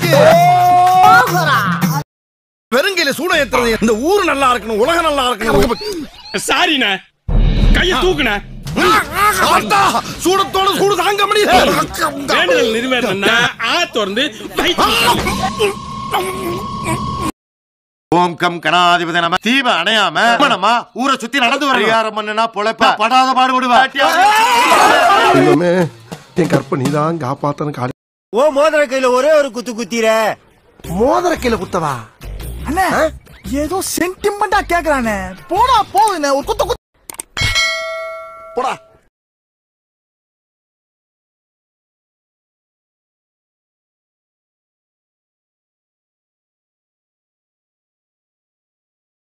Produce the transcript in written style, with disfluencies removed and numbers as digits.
இருக்கு. வெறுங்கையில சூட ஏத்துறது. இந்த ஊர் நல்லா இருக்கணும், உலகம் நல்லா இருக்கணும். சாரிண்ணே, கையை தூக்குண்ணே. சூடத்தோட சூடு தாங்க முடியல. வேண்டுதல் நிறைவேறணும்னா திறந்து ஓம் கம் கணாதிபதி நம. தீப அணையாம நம்ம ஊரை சுத்தி நடந்து வர மண்ணுனா பொழைப்ப படாத பாடுபடுவா. என் கற்பனை தான் காப்பாத்தன காலி. ஓ மோதிர கையில ஒரே ஒரு குத்து குத்திர. மோதிர கையில குத்தவா? அண்ணே ஏதோ சென்டிமெண்டா கேக்குறானே. போடா போகுதுண்ணே, ஒரு குத்து குத்து. போடா.